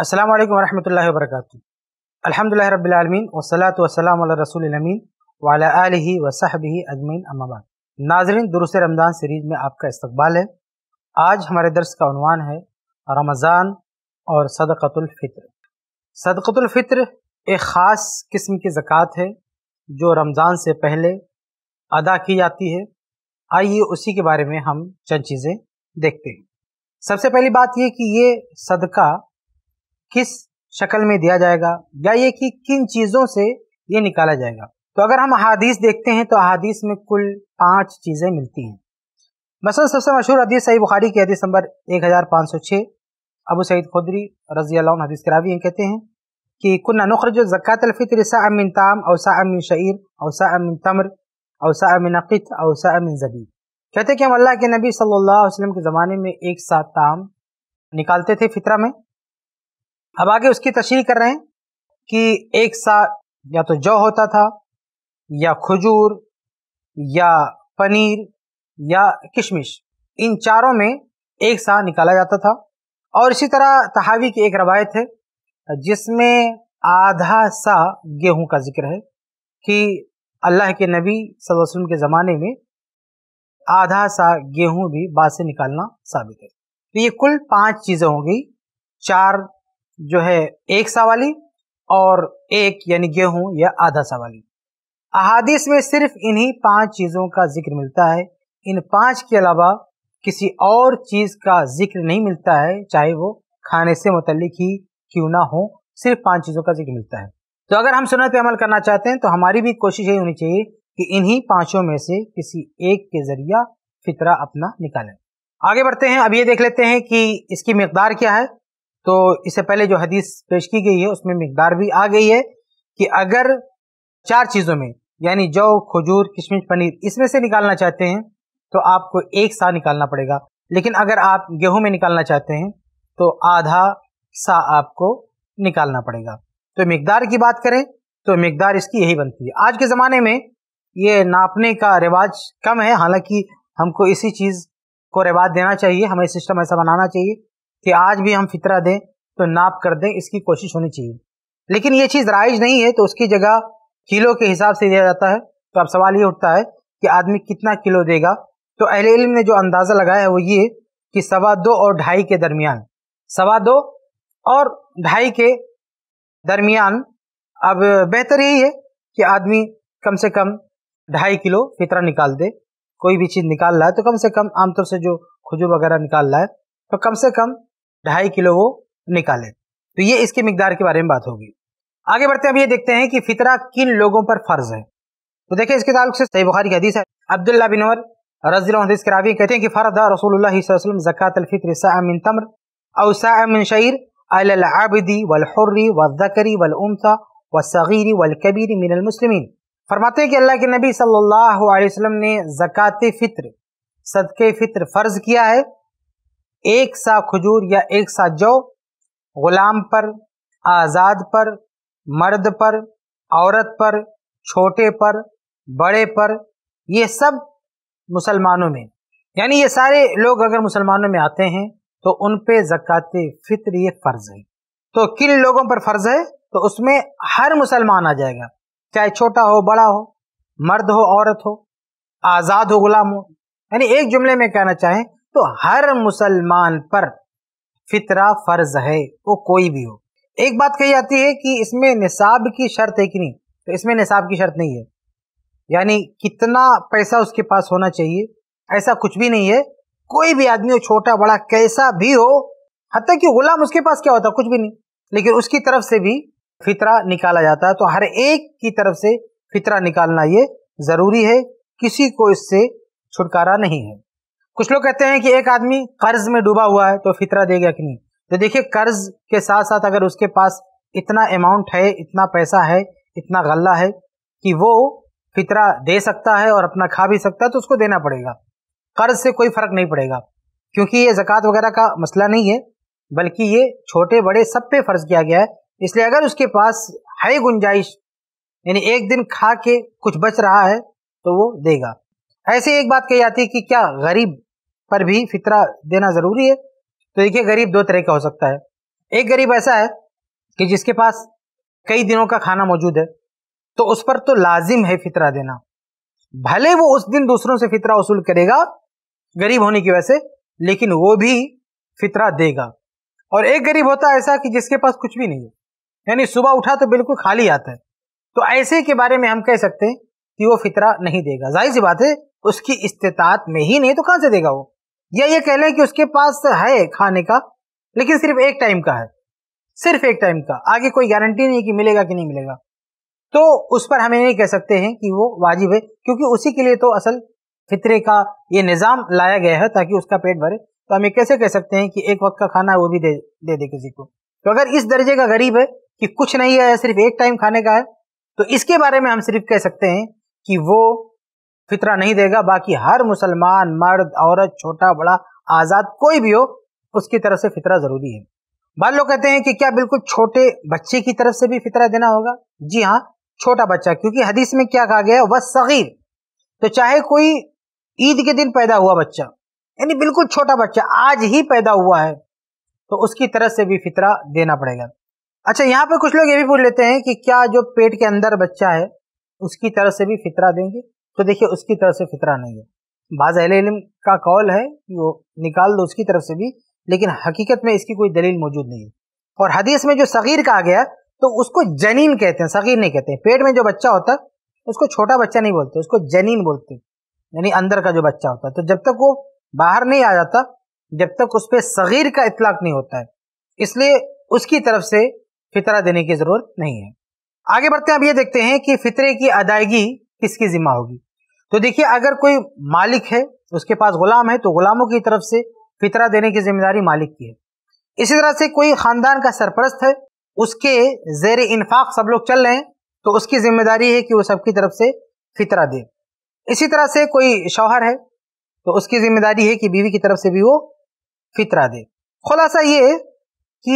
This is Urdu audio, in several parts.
अस्सलाम वालेकुम वरहमतुल्लाहि वबरकातुहू। अल्हम्दुलिल्लाहि रब्बिल आलमीन वस्सलातु वस्सलामु अला रसूलिल अमीन व अला आलिहि व सहबिहि अजमईन, अम्मा बाद। नाज़रीन, दुरूस रमज़ान सीरीज में आपका इस्तकबाल है। आज हमारे दर्स का उन्वान है रमज़ान और सदक़तुल फ़ित्र। सदक़तुल फ़ित्र एक ख़ास किस्म की ज़कात है जो रमज़ान से पहले अदा की जाती है। आइए उसी के बारे में हम चंद चीज़ें देखते हैं। सबसे पहली बात ये कि ये सदका किस शक्ल में दिया जाएगा या ये कि किन चीज़ों से ये निकाला जाएगा। तो अगर हम अहादीस देखते हैं तो अहादीस में कुल 5 चीज़ें मिलती हैं। मसलन सबसे मशहूर हदीस सही बुखारी की हदीस नंबर 1506, अबू सईद खुदरी रज़ी अल्लाह अन्हु हदीस के रावी कहते हैं कि कुन्ना नुख़रिजु ज़कातल फ़ित्र साअम मिन ताम औ साअम मिन शईर औ साअम मिन तम्र औ साअम मिन अक़ित औ साअम मिन ज़बीब। कहते हैं कि हम अल्लाह के नबी सल्लल्लाहु अलैहि वसल्लम के ज़माने में एक सा ताम निकालते थे फित्रा में। अब आगे उसकी तशरीह कर रहे हैं कि एक सा या तो जौ होता था या खजूर या पनीर या किशमिश, इन चारों में एक सा निकाला जाता था। और इसी तरह तहावी की एक रवायत है जिसमें आधा सा गेहूं का जिक्र है कि अल्लाह के नबी सल्लल्लाहु अलैहि वसल्लम के ज़माने में आधा सा गेहूं भी बाद से निकालना साबित है। तो ये कुल 5 चीज़ें हो गई, 4 जो है एक सा वाली और एक यानी गेहूं या आधा सा वाली। अहादीस में सिर्फ इन्हीं 5 चीज़ों का जिक्र मिलता है। इन 5 के अलावा किसी और चीज़ का जिक्र नहीं मिलता है, चाहे वो खाने से मुतल्लिक ही क्यों ना हो, सिर्फ 5 चीज़ों का जिक्र मिलता है। तो अगर हम सुन्नत पे अमल करना चाहते हैं तो हमारी भी कोशिश यही होनी चाहिए कि इन्हीं 5 में से किसी एक के जरिया फितरा अपना निकालें। आगे बढ़ते हैं। अब ये देख लेते हैं कि इसकी मिकदार क्या है। तो इससे पहले जो हदीस पेश की गई है उसमें मिकदार भी आ गई है कि अगर 4 चीज़ों में यानी जौ, खजूर, किशमिश, पनीर, इसमें से निकालना चाहते हैं तो आपको एक सा निकालना पड़ेगा। लेकिन अगर आप गेहूं में निकालना चाहते हैं तो आधा सा आपको निकालना पड़ेगा। तो मिकदार की बात करें तो मिकदार इसकी यही बनती है। आज के ज़माने में ये नापने का रिवाज कम है, हालांकि हमको इसी चीज़ को रिवाज देना चाहिए, हमें सिस्टम ऐसा बनाना चाहिए कि आज भी हम फितरा दें तो नाप कर दें, इसकी कोशिश होनी चाहिए। लेकिन ये चीज़ राइज नहीं है तो उसकी जगह किलो के हिसाब से दिया जाता है। तो अब सवाल ये उठता है कि आदमी कितना किलो देगा। तो अहले इल्म ने जो अंदाज़ा लगाया है वो ये कि 2.25 और 2.5 के दरमियान, 2.25 और 2.5 के दरमियान। अब बेहतर यही है कि आदमी कम से कम 2.5 किलो फितरा निकाल दे। कोई भी चीज़ निकाल रहा है तो कम से कम, आमतौर से जो खजूर वगैरह निकाल रहा है तो कम से कम 2.5 किलो वो निकाले। तो ये इसकी मिकदार के बारे में बात होगी। आगे बढ़ते हैं। अब ये देखते हैं कि फितरा किन लोगों पर फर्ज है। तो देखिए इसके ताल्लुक से सही बुखारी की हदीस है। अब्दुल्लाह बिन उमर रज़ी अल्लाहु अन्हु के रावी कहते हैं कि फरदा रसूलुल्लाह सल्लल्लाहु अलैहि वसल्लम ज़कातल फ़ित्र साअम मिन तम्र औ साअम मिन शईर अलल आबिदी वल हुर्री वल ज़करी वल उन्सा वस्सगीरी वल कबीरी मिनल मुस्लिमीन। फरमाते हैं कि अल्लाह के नबी सल्लल्लाहु अलैहि वसल्लम ने ज़कात फ़ित्र, सदक़े फ़ित्र फर्ज किया है एक सा खजूर या एक सा जौ गुलाम पर, आज़ाद पर, मर्द पर, औरत पर, छोटे पर, बड़े पर, ये सब मुसलमानों में, यानी ये सारे लोग अगर मुसलमानों में आते हैं तो उन पे ज़कात फ़ित्र ये फ़र्ज है। तो किन लोगों पर फ़र्ज है? तो उसमें हर मुसलमान आ जाएगा, चाहे छोटा हो, बड़ा हो, मर्द हो, औरत हो, आज़ाद हो, गुलाम हो। यानी एक जुमले में कहना चाहें तो हर मुसलमान पर फितरा फर्ज है, वो कोई भी हो। एक बात कही जाती है कि इसमें निसाब की शर्त है कि नहीं, तो इसमें निसाब की शर्त नहीं है, यानी कितना पैसा उसके पास होना चाहिए ऐसा कुछ भी नहीं है। कोई भी आदमी हो, छोटा बड़ा कैसा भी हो, हत्ता कि गुलाम, उसके पास क्या होता, कुछ भी नहीं, लेकिन उसकी तरफ से भी फितरा निकाला जाता है। तो हर एक की तरफ से फितरा निकालना ये जरूरी है, किसी को इससे छुटकारा नहीं है। कुछ लोग कहते हैं कि एक आदमी कर्ज में डूबा हुआ है तो फितरा देगा कि नहीं। तो देखिए, कर्ज के साथ साथ अगर उसके पास इतना अमाउंट है, इतना पैसा है, इतना गल्ला है कि वो फितरा दे सकता है और अपना खा भी सकता है, तो उसको देना पड़ेगा। कर्ज से कोई फर्क नहीं पड़ेगा, क्योंकि ये ज़कात वगैरह का मसला नहीं है, बल्कि ये छोटे बड़े सब पे फर्ज किया गया है। इसलिए अगर उसके पास है गुंजाइश, यानी एक दिन खा के कुछ बच रहा है, तो वो देगा। ऐसे एक बात कही जाती है कि क्या गरीब पर भी फितरा देना जरूरी है? तो देखिए, गरीब 2 तरह का हो सकता है। ایک غریب ایسا ہے کہ جس کے پاس کئی دنوں کا کھانا موجود ہے، تو اس پر تو لازم ہے فطرہ دینا، بھلے وہ اس دن دوسروں سے فطرہ وصول کرے گا غریب ہونے کی وجہ سے، لیکن وہ بھی فطرہ دے گا۔ اور ایک غریب ہوتا ہے ایسا کہ جس کے پاس کچھ بھی نہیں ہے، یعنی صبح اٹھا تو بالکل خالی آتا ہے، تو ایسے کے بارے میں ہم کہہ سکتے ہیں کہ وہ فطرہ نہیں دے گا۔ ظاہر سی بات ہے اس کی استطاعت میں ہی نہیں تو کہاں سے دے گا وہ، یا یہ کہہ لیں کہ اس کے پاس ہے کھانے کا لیکن صرف ایک ٹائم کا ہے، صرف ایک ٹائم کا، آگے کوئی گارنٹی نہیں کہ ملے گا کہ نہیں ملے گا، تو اس پر ہمیں نہیں کہہ سکتے ہیں کہ وہ واجب ہے، کیونکہ اسی کے لیے تو اصل فطرے کا یہ نظام لایا گیا ہے تاکہ اس کا پیٹ بھرے۔ تو ہم یہ کیسے کہہ سکتے ہیں کہ ایک وقت کا کھانا ہے وہ بھی دے کسی کو؟ تو اگر اس درجے کا غریب ہے کہ کچھ نہیں ہے، صرف ایک ٹائم کھانے کا ہے، تو اس کے بارے میں ہم صرف کہہ سکتے ہیں کہ وہ فطرہ نہیں دے گا۔ باقی ہر مسلمان، مرد، عورت، چھوٹا بڑا، آزاد، کوئی بھی ہو، اس کی طرف سے فطرہ ضروری ہے۔ بعض لوگ کہتے ہیں کہ کیا بالکل چھوٹے بچے کی طرف سے بھی فطرہ دینا ہوگا؟ جی ہاں، چھوٹا بچہ، کیونکہ حدیث میں کیا کہا گیا؟ وَالصَّغِيرُ، تو چاہے کوئی عید کے دن پیدا ہوا بچہ، یعنی بالکل چھوٹا بچہ آج ہی پیدا ہوا ہے، تو اس کی طرف سے بھی فطرہ دینا پڑے گا۔ اچھا، یہاں پہ کچھ لوگ یہ بھی پوچھ لیتے ہیں کہ کیا جو پیٹ کے اندر بچہ ہے اس کی طرف سے بھی فطرہ دیں گے؟ تو دیکھیے، اس کی طرف سے فطرہ نہیں ہے۔ بعض اہل علم کا قول ہے کہ وہ نکال دو اس کی طرف سے بھی، لیکن حقیقت میں اس کی کوئی دلیل موجود نہیں ہے۔ اور حدیث میں جو صغیر کہا گیا تو اس کو جنین کہتے ہیں، صغیر نہیں کہتے ہیں۔ پیٹ میں جو بچہ ہوتا ہے اس کو چھوٹا بچہ نہیں بولتے، اس کو جنین بولتے ہیں، یعنی اندر کا جو بچہ ہوتا ہے۔ تو جب تک وہ باہر نہیں آ جاتا، جب تک اس پہ صغیر کا اطلاق نہیں ہوتا ہے، اس لیے اس کی طرف سے فطرہ دینے کی ضرورت نہیں ہے۔ آگے بڑھتے ہیں، اب یہ دیکھتے ہیں کہ فطرے کی ادائیگی کس کی ذمہ ہوگی۔ تو دیکھیے، اگر کوئی مالک ہے، اس کے پاس غلام ہے، تو غلاموں کی طرف سے فطرہ دینے کی ذمہ داری مالک کی ہے۔ اسی طرح سے کوئی خاندان کا سرپرست ہے، اس کے زیر انفاق سب لوگ چل رہے ہیں، تو اس کی ذمہ داری ہے کہ وہ سب کی طرف سے فطرہ دے۔ اسی طرح سے کوئی شوہر ہے تو اس کی ذمہ داری ہے کہ بیوی کی طرف سے بھی وہ فطرہ دے۔ خلاصہ یہ ہے کہ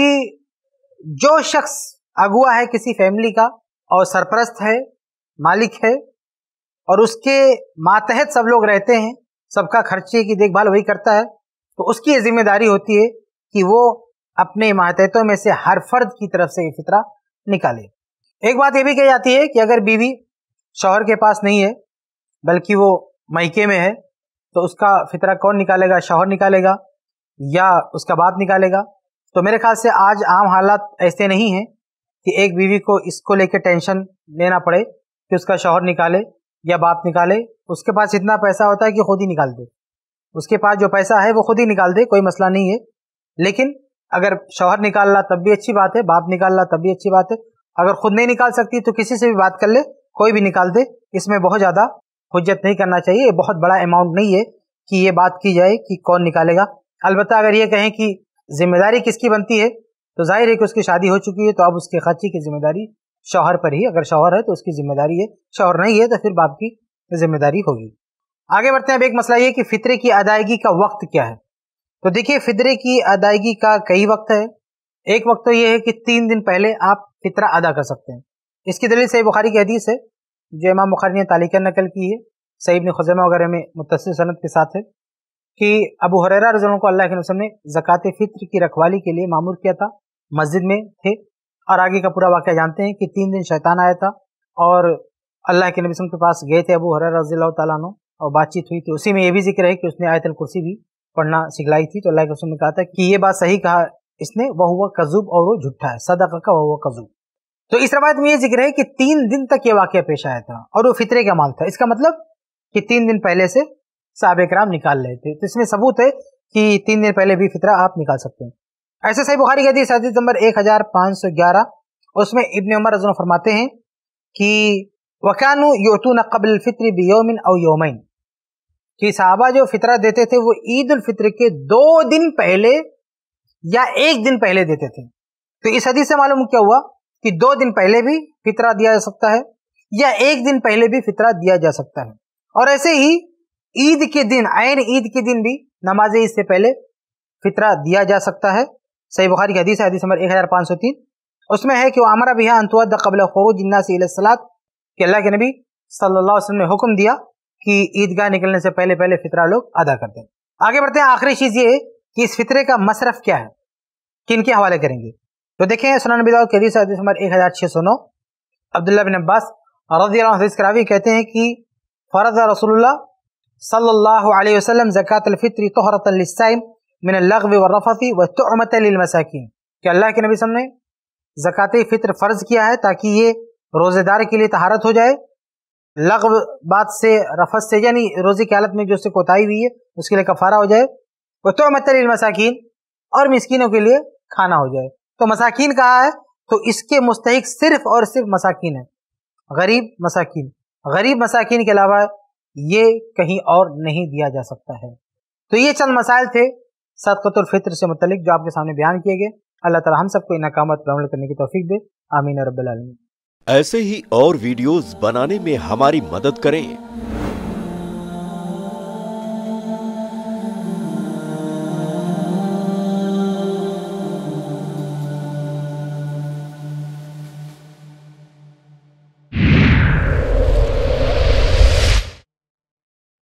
جو شخص اگوا ہے کسی فیملی کا اور سرپرست ہے، مالک ہے، اور اس کے ماتحت سب لوگ رہتے ہیں، سب کا خرچے کی دیکھ بھال وہی کرتا ہے، تو اس کی یہ ذمہ داری ہوتی ہے کہ وہ اپنے ماتحتوں میں سے ہر فرد کی طرف سے یہ فطرہ نکالے۔ ایک بات یہ بھی کہی جاتی ہے کہ اگر بیوی شوہر کے پاس نہیں ہے بلکہ وہ میکے میں ہے، تو اس کا فطرہ کون نکالے گا؟ شوہر نکالے گا یا اس کا باپ نکالے گا؟ تو میرے خیال سے آج عام حالات ایسے نہیں ہیں کہ ایک بیوی کو اس کو لے کے ٹینشن لینا پڑے کہ اس کا شوہر نکالے یا باپ نکالے۔ اس کے پاس اتنا پیسہ ہوتا ہے کہ خود ہی نکال دے، اس کے پاس جو پیسہ ہے وہ خود ہی نکال دے، کوئی مسئلہ نہیں ہے۔ لیکن اگر شوہر نکال رہا تب بھی اچھی بات ہے، باپ نکال رہا تب بھی اچھی بات ہے۔ اگر خود نہیں نکال سکتی تو کسی سے بھی بات کر لے، کوئی بھی نکال دے، اس میں بہت زیادہ حجت نہیں کرنا چاہیے۔ یہ بہت بڑا اماؤنٹ نہیں ہے کہ یہ بات کی جائے کہ کون نکالے گا۔ البتہ اگر یہ کہیں کہ ذمہ داری کس کی بنتی ہے، تو ظاہر ہے کہ اس کی شادی ہو چکی ہے، تو اب اس کے خرچے کی ذمہ داری شوہر پر ہی، اگر شوہر ہے تو اس کی ذمہ داری ہے، شوہر نہیں ہے تو پھر باپ کی ذمہ داری ہوگی۔ آگے بڑھتے ہیں، اب ایک مسئلہ یہ کہ فطرے کی ادائیگی کا وقت کیا ہے۔ تو دیکھیے، فطرے کی ادائیگی کا کئی وقت ہے۔ ایک وقت تو یہ ہے کہ 3 دن پہلے آپ فطرہ ادا کر سکتے ہیں۔ اس کی دلیل صحیح بخاری کی حدیث ہے جو امام بخاری نے تعلیقاً نقل کی ہے، صحیح ابن خزیمہ وغیرہ میں متصل سند کے ساتھ ہے، کہ ابو ہریرہ رضی اللہ عنہ کو اللہ کے نبی صلی اللہ علیہ وسلم نے زکوٰۃ فطر کی رکھوالی کے لیے مامور کیا تھا، مسجد میں تھے، اور آگے کا پورا واقعہ جانتے ہیں کہ 3 دن شیطان آیا تھا اور اللہ کے نبی صلی اللہ علیہ وسلم کے پاس گئے تھے ابو ہریرہ رضی اللہ تعالیٰ عنہ، اور بات چیت ہوئی تھی۔ اسی میں یہ بھی ذکر ہے کہ اس نے آیت الکرسی بھی پڑھنا سکھلائی تھی، تو اللہ کے رسول نے کہا تھا کہ یہ بات صحیح کہا اس نے، وہ کذوب، اور وہ جھوٹا ہے، صدق کا وہ کذوب۔ تو اس روایت میں یہ ذکر ہے کہ 3 دن تک یہ واقعہ پیش آیا تھا اور وہ فطرے کا مال تھا۔ اس کا مطلب کہ 3 دن پہلے سے صحابہ کرام نکال رہے تھے، تو اس میں ثبوت ہے کہ 3 دن پہلے بھی فطرہ آپ نکال سکتے ہیں۔ ایسے صحیح بخاری کی حدیث نمبر 1511، اس میں ابن عمر رضی اللہ عنہ فرماتے ہیں کہ وَكَانُوا يُؤْتُونَ قَبْلَ الْفِطْرِ بِيَوْمٍ أَوْ يَوْمَيْنِ، کہ صحابہ جو فطرہ دیتے تھے وہ عید الفطر کے 2 دن پہلے یا 1 دن پہلے دیتے تھے۔ تو اس حدیث سے معلوم کیا ہوا کہ 2 دن پہلے بھی فطرہ دیا جا سکتا ہے یا 1 دن پہلے بھی فطرہ دیا جا سکتا ہے، اور ایسے ہی عید کے دن، عین عید کے دن بھی نماز عید سے پہلے فطرہ دیا جا سکتا ہے۔ صحیح بخاری کی حدیث ہے، حدیث نمبر 1503، اس میں ہے کہ وہ امر بها ان تؤدى قبل خروج الناس الى الصلاة، کہ اللہ کے نبی صلی اللہ علیہ وسلم نے حکم دیا کہ عیدگاہ نکلنے سے پہلے پہلے فطرہ لوگ ادا کرتے ہیں۔ آگے بڑھتے ہیں، آخری چیز یہ ہے کہ اس فطرے کا مصرف کیا ہے، کن کے حوالے کریں گے۔ تو دیکھیں سنن نبی داؤد کی حدیث نمبر 1609 عبداللہ بن عباس رضی اللہ عنہ حدیث کراوی کہتے ہیں کہ فرض رسول اللہ صلی اللہ علیہ وسلم زکاۃ الفطر طہرۃ للصائم من اللغو والرفث وطعمۃ للمساکین، کہ اللہ کے نبی صلی اللہ علیہ وسلم نے زکاۃ فطر فرض کیا ہے تاکہ یہ روزے دار کے لیے طہارت ہو جائے، لغو بات سے، رفث سے، یعنی روزے کی حالت میں جو اس سے کوتاہی ہوئی ہے اس کے لیے کفارہ ہو جائے، وطعمۃ للمساکین، اور مسکینوں کے لیے کھانا ہو جائے۔ تو مساکین کہا ہے تو اس کے مستحق صرف اور صرف مساکین ہیں، غریب مساکین، غریب مساکین کے علاوہ یہ کہیں اور نہیں دیا جا سکتا ہے۔ تو یہ چند مسائل تھے صدقۃ الفطر سے متعلق جو آپ کے سامنے بیان کیے گئے۔ اللہ تعالی ہم سب کو ان احکامات پر عمل کرنے کی توفیق دے، آمین رب العالمین۔ ایسے ہی اور ویڈیوز بنانے میں ہماری مدد کریں۔